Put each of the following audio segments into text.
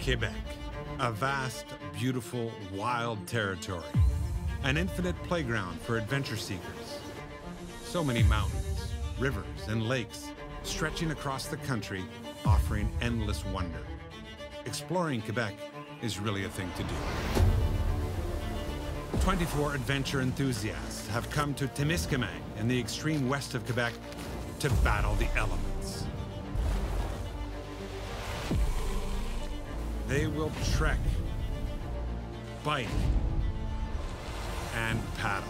Quebec, a vast, beautiful, wild territory, an infinite playground for adventure seekers. So many mountains, rivers, and lakes stretching across the country, offering endless wonder. Exploring Quebec is really a thing to do. 24 adventure enthusiasts have come to Témiscamingue in the extreme west of Quebec to battle the elements. They will trek, bike, and paddle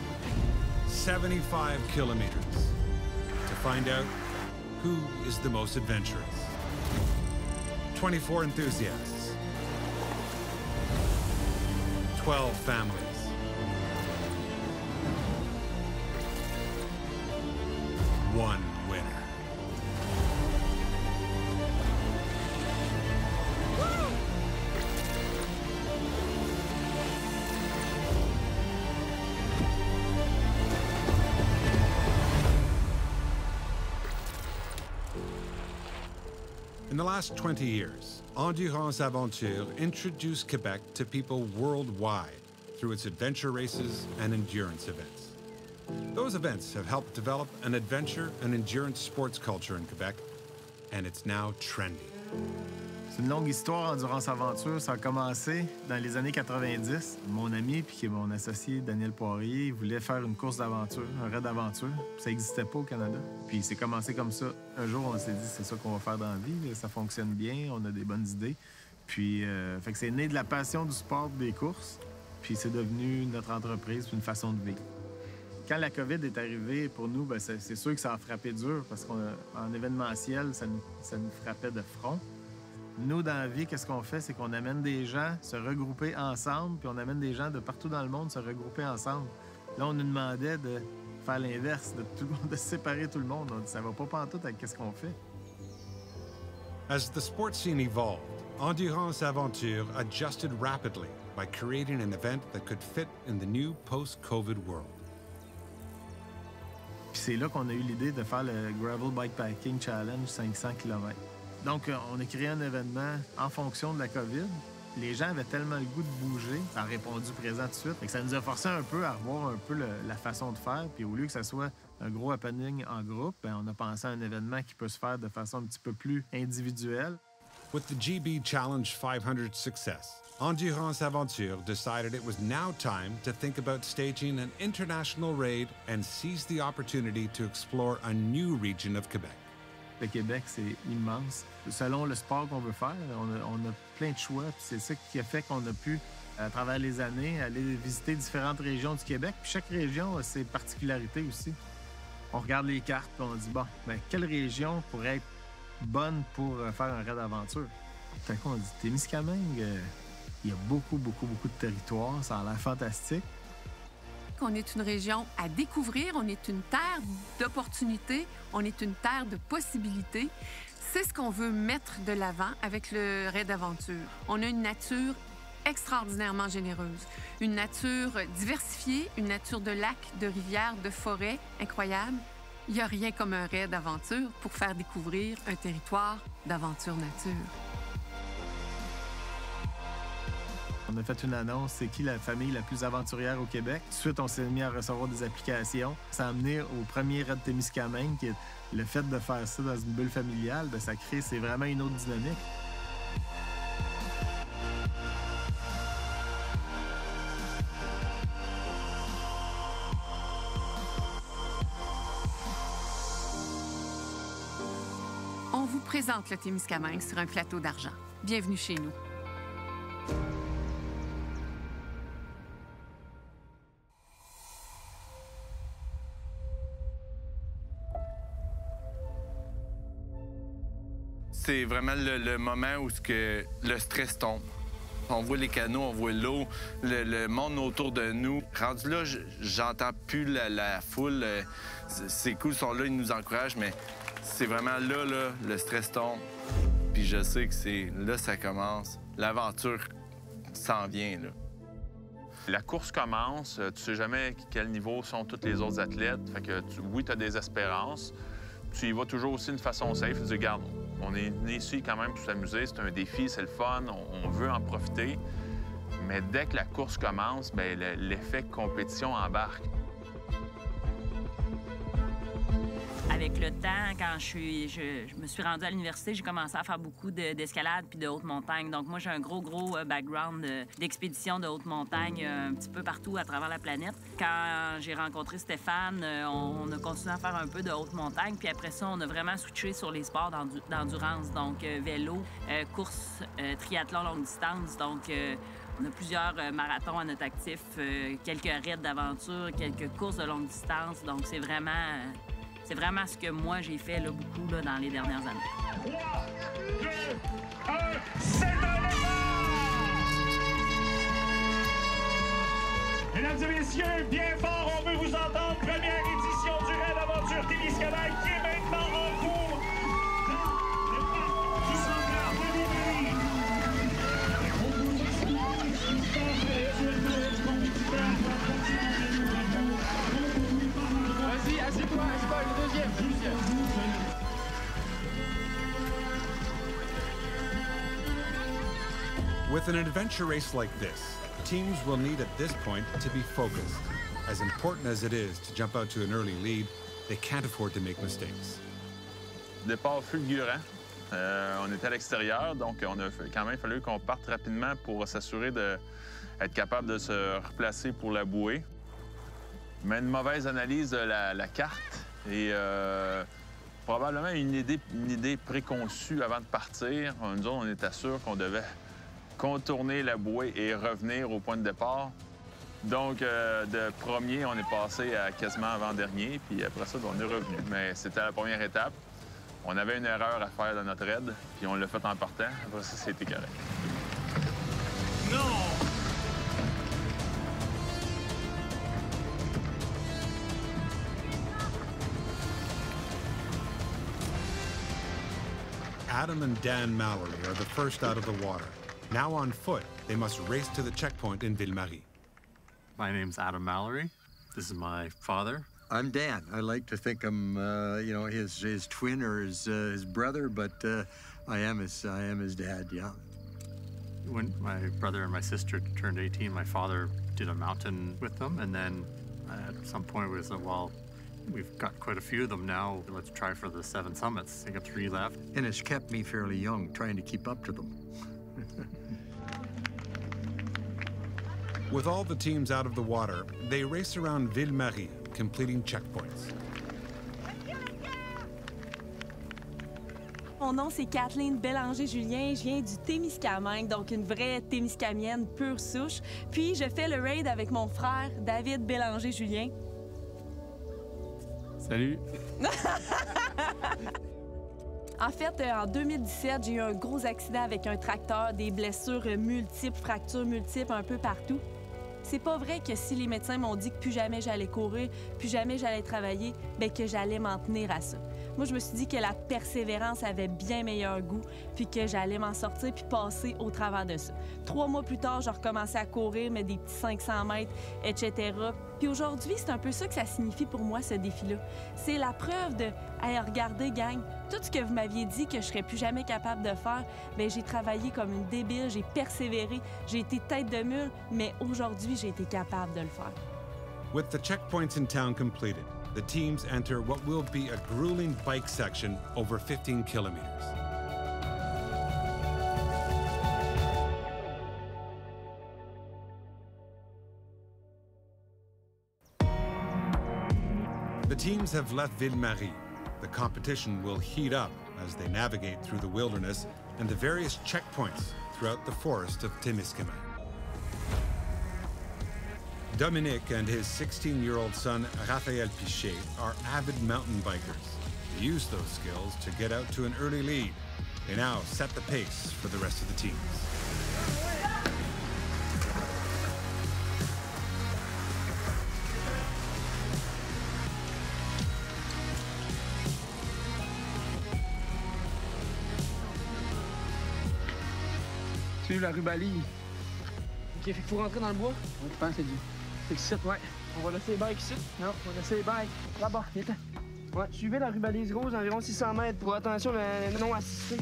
75 kilometers to find out who is the most adventurous. 24 enthusiasts, 12 families, one winner. In the last 20 years, Endurance Aventure introduced Quebec to people worldwide through its adventure races and endurance events. Those events have helped develop an adventure and endurance sports culture in Quebec, and it's now trendy. C'est une longue histoire, Endurance Aventure. Ça a commencé dans les années 90. Mon ami, puis qui est mon associé, Daniel Poirier, voulait faire une course d'aventure, un raid d'aventure. Ça n'existait pas au Canada. Puis c'est commencé comme ça. Un jour, on s'est dit, c'est ça qu'on va faire dans la vie. Ça fonctionne bien, on a des bonnes idées. Puis fait que c'est né de la passion du sport des courses. Puis c'est devenu notre entreprise, une façon de vivre. Quand la COVID est arrivée, pour nous, bien, c'est sûr que ça a frappé dur parce qu'en événementiel, ça nous frappait de front. Nous, dans la vie, qu'est-ce qu'on fait? C'est qu'on amène des gens se regrouper ensemble, puis on amène des gens de partout dans le monde se regrouper ensemble. Là, on nous demandait de faire l'inverse, de séparer tout le monde. On dit, ça va pas pantoute avec qu'est-ce qu'on fait. As the sports scene evolved, Endurance Aventure adjusted rapidly by creating an event that could fit in the new post-COVID world. Puis c'est là qu'on a eu l'idée de faire le Gravel Bikepacking Challenge 500 km. Donc, on a créé un événement en fonction de la COVID. Les gens avaient tellement le goût de bouger, ça a répondu présent tout de suite. Fait que ça nous a forcé un peu à revoir un peu la façon de faire. Puis au lieu que ça soit un gros happening en groupe, bien, on a pensé à un événement qui peut se faire de façon un petit peu plus individuelle. With the GB Challenge 500 success, Endurance Aventure decided it was now time to think about staging an international raid and seize the opportunity to explore a new region of Quebec. Le Québec, c'est immense. Selon le sport qu'on veut faire, on a plein de choix. Puis c'est ça qui a fait qu'on a pu, à travers les années, aller visiter différentes régions du Québec. Puis chaque région a ses particularités aussi. On regarde les cartes et on dit, bon, bien, quelle région pourrait être bonne pour faire un raid d'aventure? Fait qu'on dit, Témiscamingue, il y a beaucoup de territoires. Ça a l'air fantastique. On est une région à découvrir, on est une terre d'opportunités, on est une terre de possibilités. C'est ce qu'on veut mettre de l'avant avec le raid d'aventure. On a une nature extraordinairement généreuse, une nature diversifiée, une nature de lacs, de rivières, de forêts incroyable. Il n'y a rien comme un raid d'aventure pour faire découvrir un territoire d'aventure nature. On a fait une annonce, c'est qui la famille la plus aventurière au Québec. Tout de suite, on s'est mis à recevoir des applications. Ça a amené au premier raid Témiscamingue, qui est le fait de faire ça dans une bulle familiale, bien, ça crée, c'est vraiment une autre dynamique. On vous présente le Témiscamingue sur un plateau d'argent. Bienvenue chez nous. C'est vraiment le moment où le stress tombe. On voit les canaux, on voit l'eau, le monde autour de nous. Rendu là, j'entends plus la foule. Ces coups sont là, ils nous encouragent, mais c'est vraiment là, le stress tombe. Puis je sais que c'est là ça commence. L'aventure s'en vient, là. La course commence, tu sais jamais quel niveau sont tous les autres athlètes. Fait que oui, tu as des espérances. Tu y vas toujours aussi d'une façon safe. Tu dis, regarde, On est venu ici quand même pour s'amuser. C'est un défi, c'est le fun, on veut en profiter. Mais dès que la course commence, bien, l'effet compétition embarque. Avec le temps, quand je me suis rendue à l'université, j'ai commencé à faire beaucoup d'escalade puis de haute montagne. Donc moi, j'ai un gros background d'expédition de haute montagne un petit peu partout à travers la planète. Quand j'ai rencontré Stéphane, on a continué à faire un peu de haute montagne. Puis après ça, on a vraiment switché sur les sports d'endurance. Donc vélo, course, triathlon longue distance. Donc on a plusieurs marathons à notre actif, quelques raids d'aventure, quelques courses de longue distance. Donc c'est vraiment ce que moi j'ai fait là, beaucoup là, dans les dernières années. 3, 2, 1, c'est un départ! Mesdames et messieurs, bien fort, on veut vous entendre. Première édition du Raid Aventure Témiscamingue qui est maintenant en cours dans le parc du centre de Ville-Marie. On vous explique ce qui se passe actuellement. Les compétiteurs doivent continuer de nous. Vas-y, assieds-toi, le deuxième. With an adventure race like this, teams will need at this point to be focused. As important as it is to jump out to an early lead, they can't afford to make mistakes. Départ fulgurant. On était à l'extérieur, donc on a quand même fallu qu'on parte rapidement pour s'assurer d'être capable de se replacer pour la bouée. Mais une mauvaise analyse de la carte et probablement une idée préconçue avant de partir. Nous autres, on était sûrs qu'on devait contourner la bouée et revenir au point de départ. Donc, de premier, on est passé à quasiment avant-dernier, puis après ça, on est revenu. Mais c'était la première étape. On avait une erreur à faire dans notre raid, puis on l'a fait en partant. Après ça, c'était correct. Non! Adam and Dan Mallory are the first out of the water. Now on foot, they must race to the checkpoint in Ville-Marie. My name's Adam Mallory. This is my father. I'm Dan. I like to think I'm, his twin or his brother, but I am his dad. Yeah. When my brother and my sister turned 18, my father did a mountain with them, and then at some point we said, well, we've got quite a few of them now. Let's try for the 7 summits. I got 3 left. And it's kept me fairly young, trying to keep up to them. With all the teams out of the water, they race around Ville-Marie, completing checkpoints. Mon nom, c'est Kathleen Bélanger-Julien. Je viens du Témiscamingue, donc une vraie Témiscamienne pure souche. Puis, je fais le raid avec mon frère, David Bélanger-Julien. Salut! En fait, en 2017, j'ai eu un gros accident avec un tracteur, des blessures multiples, fractures multiples un peu partout. C'est pas vrai que si les médecins m'ont dit que plus jamais j'allais courir, plus jamais j'allais travailler, bien que j'allais m'en tenir à ça. Moi, je me suis dit que la persévérance avait bien meilleur goût, puis que j'allais m'en sortir puis passer au travers de ça. 3 mois plus tard, j'ai recommencé à courir, mais des petits 500 mètres, etc. Puis aujourd'hui, c'est un peu ça que ça signifie pour moi, ce défi-là. C'est la preuve de « Hey, regardez, gang, tout ce que vous m'aviez dit que je serais plus jamais capable de faire, bien, j'ai travaillé comme une débile, j'ai persévéré, j'ai été tête de mule, mais aujourd'hui, j'ai été capable de le faire. » With the checkpoints in town completed, the teams enter what will be a grueling bike section over 15 kilometers. The teams have left Ville-Marie. The competition will heat up as they navigate through the wilderness and the various checkpoints throughout the forest of Témiscamingue. Dominique and his 16-year-old son, Raphaël Pichet, are avid mountain bikers. They use those skills to get out to an early lead. They now set the pace for the rest of the teams. Suivre la rue Bali. OK, fait qu'il faut rentrer dans le bois. Ouais, je pense que c'est du... C'est ici, ouais. On va laisser les bikes ici. Non, on va laisser les bikes là-bas. Viens-t'en. Ouais, suivez la rue Balise Rose environ 600 mètres pour attention non assisté.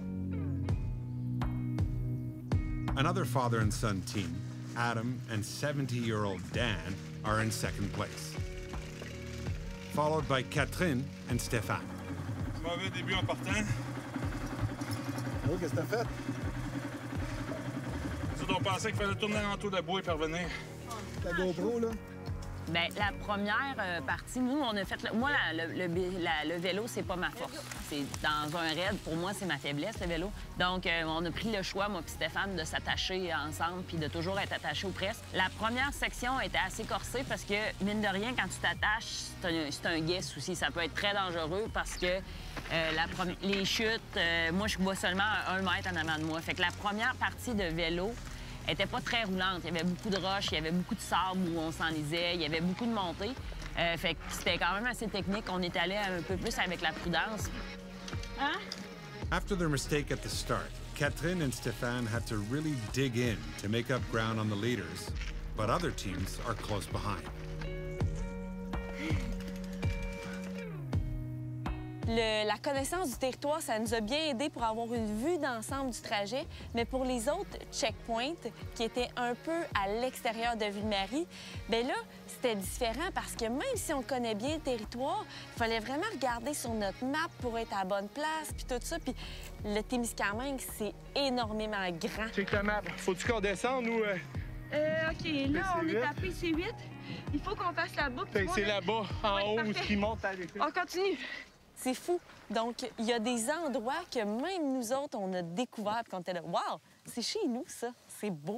Another father and son team, Adam and 70-year-old Dan, are in second place, followed by Catherine and Stéphane. Mauvais début en partant. Oh, qu'est-ce que t'as fait? On pensait qu'il fallait tourner en tour de la bouée et parvenir. Ta GoPro, là? Bien, la première partie, nous, on a fait... Moi, le vélo, c'est pas ma force. C'est dans un raid, pour moi, c'est ma faiblesse, le vélo. Donc, on a pris le choix, moi et Stéphane, de s'attacher ensemble puis de toujours être attachés aux presses. La première section était assez corsée parce que, mine de rien, quand tu t'attaches, c'est un guess aussi. Ça peut être très dangereux parce que les chutes, moi, je vois seulement 1 mètre en avant de moi. Fait que la première partie de vélo était pas très roulante. Il y avait beaucoup de roches, il y avait beaucoup de sable où on s'enlisait, il y avait beaucoup de montées. Fait que c'était quand même assez technique. On est allé un peu plus avec la prudence. Hein? After their mistake at the start, Catherine and Stéphane had to really dig in to make up ground on the leaders, but other teams are close behind. La connaissance du territoire, ça nous a bien aidé pour avoir une vue d'ensemble du trajet, mais pour les autres checkpoints qui étaient un peu à l'extérieur de Ville-Marie, bien là, c'était différent parce que même si on connaît bien le territoire, il fallait vraiment regarder sur notre map pour être à la bonne place, puis tout ça. Puis le Témiscamingue, c'est énormément grand. Check la map. Faut-tu qu'on descende ou... OK, là, on est à PC8. Il faut qu'on fasse la boucle. C'est là-bas, en haut, où ce qui monte à l'école. On continue. C'est fou. Donc, il y a des endroits que même nous autres, on a découvert quand on était là. Wow! C'est chez nous, ça. C'est beau.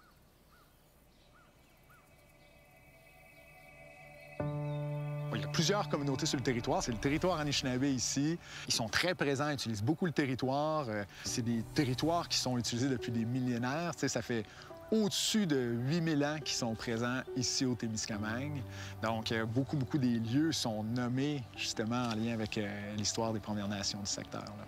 Il y a plusieurs communautés sur le territoire. C'est le territoire Anishinaabe ici. Ils sont très présents, ils utilisent beaucoup le territoire. C'est des territoires qui sont utilisés depuis des millénaires. Tu sais, ça fait au-dessus de 8000 ans qui sont présents ici au Témiscamingue. Donc, beaucoup des lieux sont nommés justement en lien avec l'histoire des Premières Nations du secteur. Là.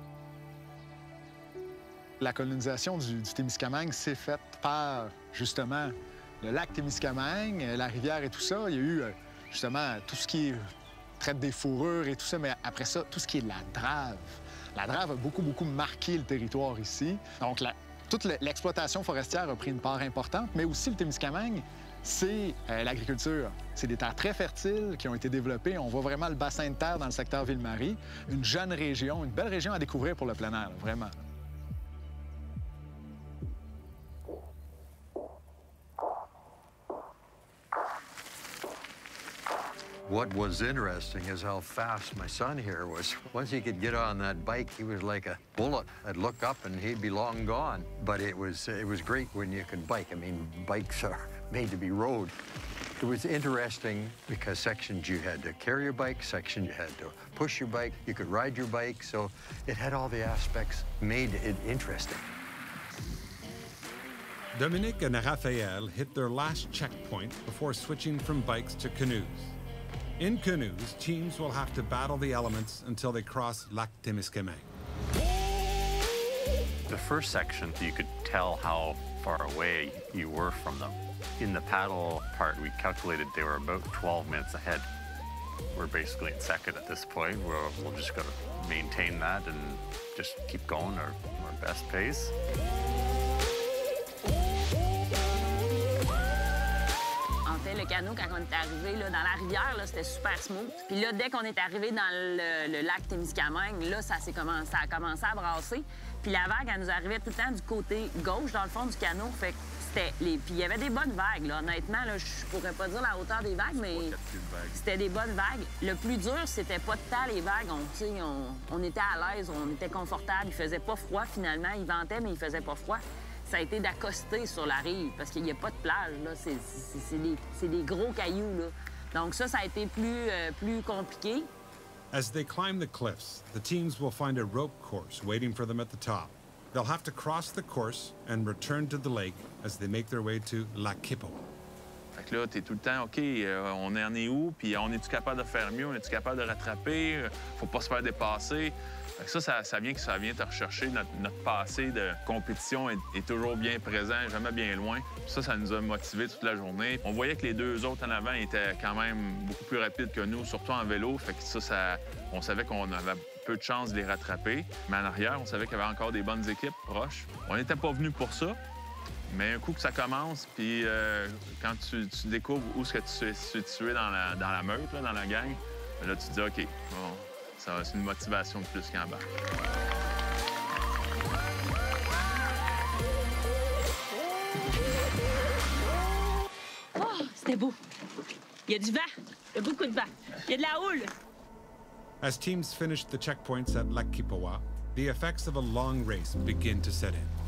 La colonisation du Témiscamingue s'est faite par, justement, le lac Témiscamingue, la rivière et tout ça. Il y a eu, justement, tout ce qui est traite des fourrures et tout ça, mais après ça, tout ce qui est la drave. La drave a beaucoup marqué le territoire ici. Donc, toute l'exploitation forestière a pris une part importante, mais aussi le Témiscamingue, c'est l'agriculture. C'est des terres très fertiles qui ont été développées. On voit vraiment le bassin de terre dans le secteur Ville-Marie. Une jeune région, une belle région à découvrir pour le plein air, là, vraiment. What was interesting is how fast my son here was. Once he could get on that bike, he was like a bullet. I'd look up and he'd be long gone. But it was great when you could bike. I mean, bikes are made to be rode. It was interesting because sections you had to carry your bike, sections you had to push your bike, you could ride your bike. So it had all the aspects, made it interesting. Dominique and Raphael hit their last checkpoint before switching from bikes to canoes. In canoes, teams will have to battle the elements until they cross Lac Témiscamingue. The first section, you could tell how far away you were from them. In the paddle part, we calculated they were about 12 minutes ahead. We're basically in second at this point. We'll just got to maintain that and just keep going our best pace. Le canot, quand on est arrivé là, dans la rivière, c'était super smooth. Puis là, dès qu'on est arrivé dans le lac Témiscamingue, là, ça a commencé à brasser. Puis la vague, elle nous arrivait tout le temps du côté gauche, dans le fond du canot. Fait que c'était Puis il y avait des bonnes vagues, là. Honnêtement, là, je pourrais pas dire la hauteur des vagues, mais c'était des bonnes vagues. Le plus dur, c'était pas tant les vagues. On était à l'aise, on était confortable. Il faisait pas froid, finalement. Il ventait, mais il faisait pas froid. Ça a été d'accoster sur la rive, parce qu'il n'y a pas de plage, là. C'est des gros cailloux, là. Donc ça a été plus compliqué. As they climb the cliffs, the teams will find a rope course waiting for them at the top. They'll have to cross the course and return to the lake as they make their way to Lac Quipo. Fait que là, t'es tout le temps, OK, on en est où? Puis on est-tu capable de faire mieux? On est-tu capable de rattraper? Faut pas se faire dépasser. Fait que ça vient te rechercher. Notre passé de compétition est toujours bien présent, jamais bien loin. Ça nous a motivés toute la journée. On voyait que les deux autres en avant étaient quand même beaucoup plus rapides que nous, surtout en vélo. Fait que on savait qu'on avait peu de chances de les rattraper. Mais en arrière, on savait qu'il y avait encore des bonnes équipes proches. On n'était pas venus pour ça. Mais un coup que ça commence, puis quand tu découvres où est-ce que tu es situé dans la meute, là, dans la gang, là, tu te dis, OK, bon, c'est une motivation de plus qu'en bas. Oh, c'était beau. Il y a du vent. Il y a beaucoup de vent. Il y a de la houle. As teams finish the checkpoints at Lac Kipawa, the effects of a long race begin to set in.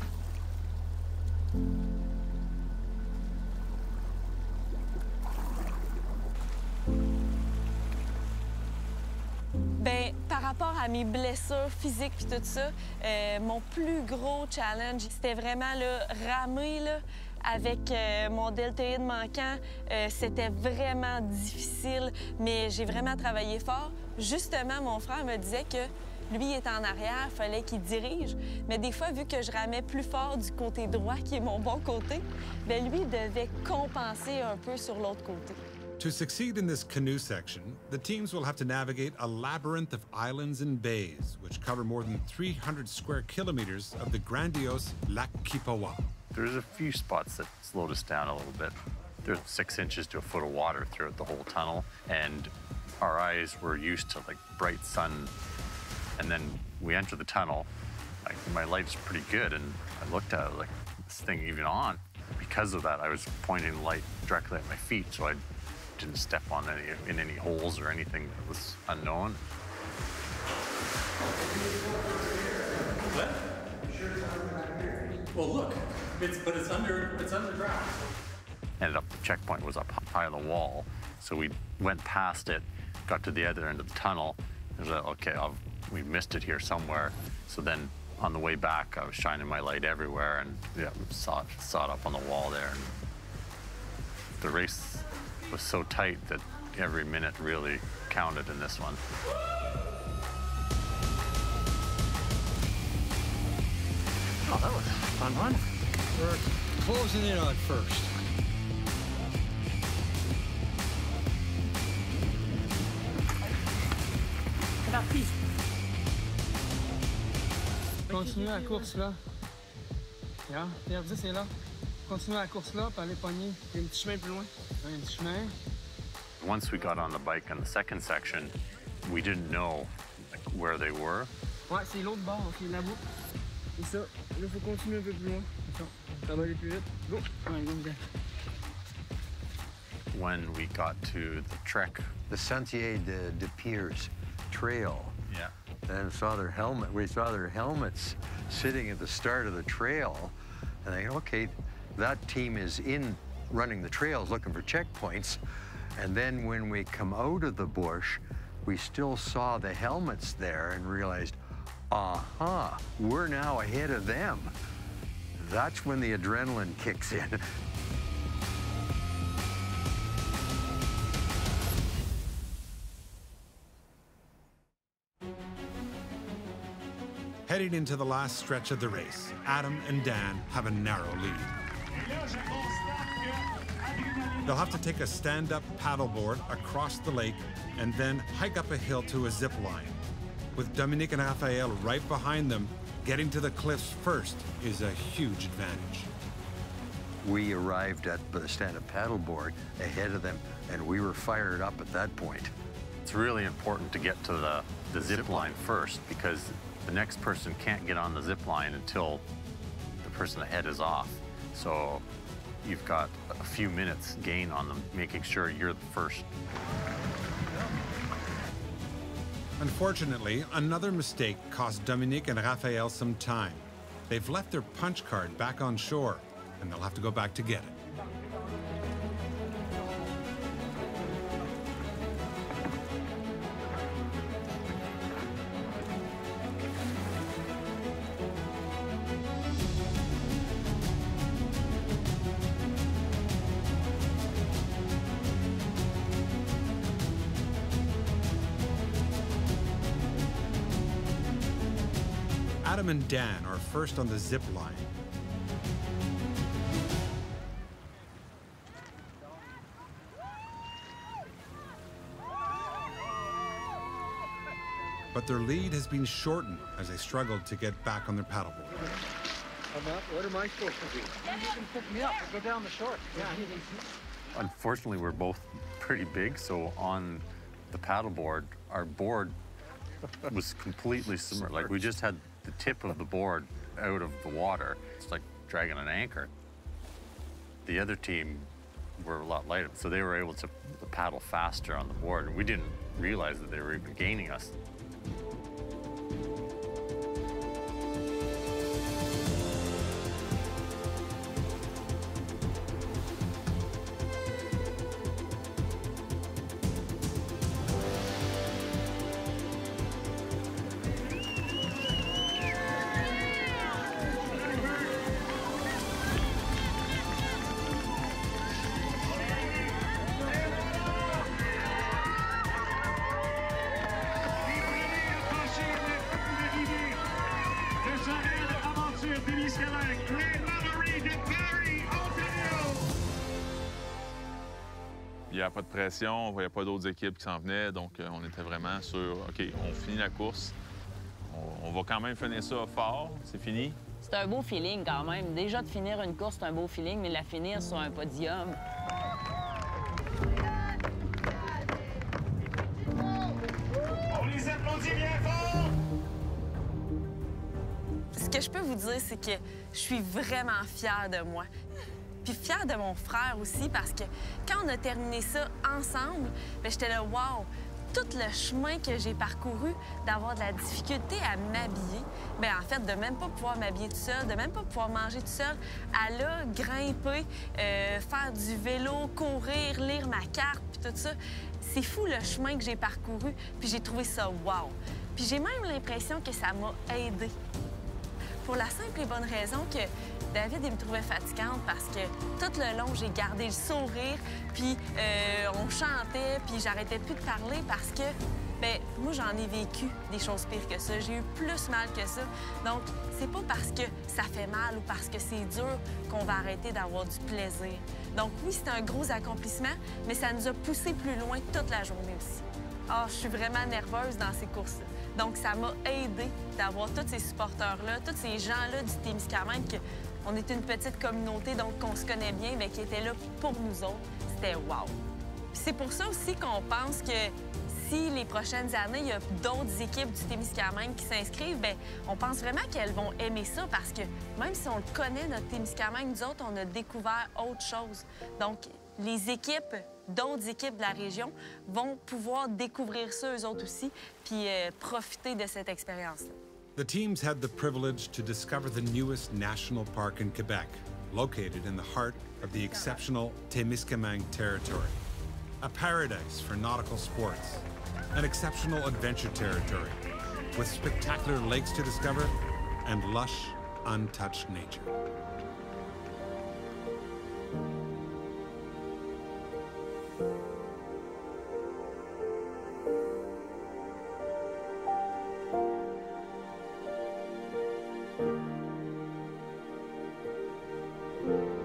Bien, par rapport à mes blessures physiques puis tout ça, mon plus gros challenge, c'était vraiment là, ramer là, avec mon deltoïde manquant. C'était vraiment difficile, mais j'ai vraiment travaillé fort. Justement, mon frère me disait que lui, il était en arrière, il fallait qu'il dirige. Mais des fois, vu que je ramais plus fort du côté droit, qui est mon bon côté, bien, lui devait compenser un peu sur l'autre côté. To succeed in this canoe section, the teams will have to navigate a labyrinth of islands and bays, which cover more than 300 square kilometers of the grandiose Lac Kipawa. There's a few spots that slowed us down a little bit. There's 6 inches to a foot of water throughout the whole tunnel, and our eyes were used to like bright sun. And then we enter the tunnel. My light's pretty good, and I looked at it like, this thing even on? Because of that, I was pointing the light directly at my feet, so I didn't step on any holes or anything that was unknown. What? Well, look, it's underground. Ended up, the checkpoint was up high on the wall, so we went past it, got to the other end of the tunnel, and was like, okay, we missed it here somewhere. So then on the way back, I was shining my light everywhere, and yeah, saw it up on the wall there. And the race was so tight that every minute really counted in this one. Oh, that was a fun one. We're closing in on first. C'est parti. Continuez la course là. Regarde, TR10 c'est là. Continuez la course là, puis allez pogner. Il y a un petit chemin plus loin. Un petit chemin. Once we got on the bike on the second section, we didn't know where they were. Ouais, c'est l'autre bord, ok, là-bas. C'est ça. Là, il faut continuer un peu plus loin. Ça va aller plus vite. Go! Ouais, go, go. When we got to the trek, The Sentier de Piers Trail. yeah, And we saw their helmets sitting at the start of the trail. And I go, okay, that team is in running the trails looking for checkpoints. And then when we come out of the bush, we still saw the helmets there and realized, aha, we're now ahead of them. That's when the adrenaline kicks in. Heading into the last stretch of the race, Adam and Dan have a narrow lead. They'll have to take a stand-up paddleboard across the lake and then hike up a hill to a zip line. With Dominique and Raphael right behind them, getting to the cliffs first is a huge advantage. We arrived at the stand-up paddleboard ahead of them, and we were fired up at that point. it's really important to get to the zip line first, because the next person can't get on the zip line until the person ahead is off. So you've got a few minutes gain on them, making sure you're the first. Unfortunately, another mistake cost Dominique and Raphael some time. They've left their punch card back on shore, and they'll have to go back to get it. Adam and Dan are first on the zip line. But their lead has been shortened as they struggled to get back on their paddleboard. What am I supposed to do? You can pick me up and go down the shore. Yeah. Unfortunately, we're both pretty big, so on the paddleboard, our board was completely submerged. Like, we just had the tip of the board out of the water. It's like dragging an anchor. The other team were a lot lighter, so they were able to paddle faster on the board, and we didn't realize that they were even gaining us. Il n'y avait pas de pression, on ne voyait pas d'autres équipes qui s'en venaient, donc on était vraiment sur, OK, on finit la course. On va quand même finir ça fort, c'est fini. C'est un beau feeling quand même. Déjà de finir une course, c'est un beau feeling, mais la finir sur un podium. On les applaudit bien fort! Ce que je peux vous dire, c'est que je suis vraiment fière de moi. Puis fière de mon frère aussi, parce que quand on a terminé ça ensemble, bien, j'étais là, wow! Tout le chemin que j'ai parcouru, d'avoir de la difficulté à m'habiller, bien, en fait, de même pas pouvoir m'habiller tout seul, de même pas pouvoir manger tout seul, à là, grimper, faire du vélo, courir, lire ma carte, puis tout ça. C'est fou le chemin que j'ai parcouru, puis j'ai trouvé ça wow! Puis j'ai même l'impression que ça m'a aidée. Pour la simple et bonne raison que David, il me trouvait fatigante parce que tout le long, j'ai gardé le sourire, puis on chantait, puis j'arrêtais plus de parler parce que, bien, moi, j'en ai vécu des choses pires que ça. J'ai eu plus mal que ça. Donc, c'est pas parce que ça fait mal ou parce que c'est dur qu'on va arrêter d'avoir du plaisir. Donc, oui, c'est un gros accomplissement, mais ça nous a poussés plus loin toute la journée aussi. Ah, je suis vraiment nerveuse dans ces courses-là. Donc, ça m'a aidée d'avoir tous ces supporters-là, tous ces gens-là du Témiscamingue. On est une petite communauté, donc qu'on se connaît bien, mais qui était là pour nous autres. C'était wow! Puis c'est pour ça aussi qu'on pense que si les prochaines années, il y a d'autres équipes du Témiscamingue qui s'inscrivent, bien, on pense vraiment qu'elles vont aimer ça parce que même si on le connaît, notre Témiscamingue, nous autres, on a découvert autre chose. Donc, les équipes, d'autres équipes de la région vont pouvoir découvrir ça eux autres aussi, puis profiter de cette expérience-là. The teams had the privilege to discover the newest national park in Quebec, located in the heart of the exceptional Témiscamingue territory. A paradise for nautical sports, an exceptional adventure territory, with spectacular lakes to discover and lush, untouched nature. Thank you.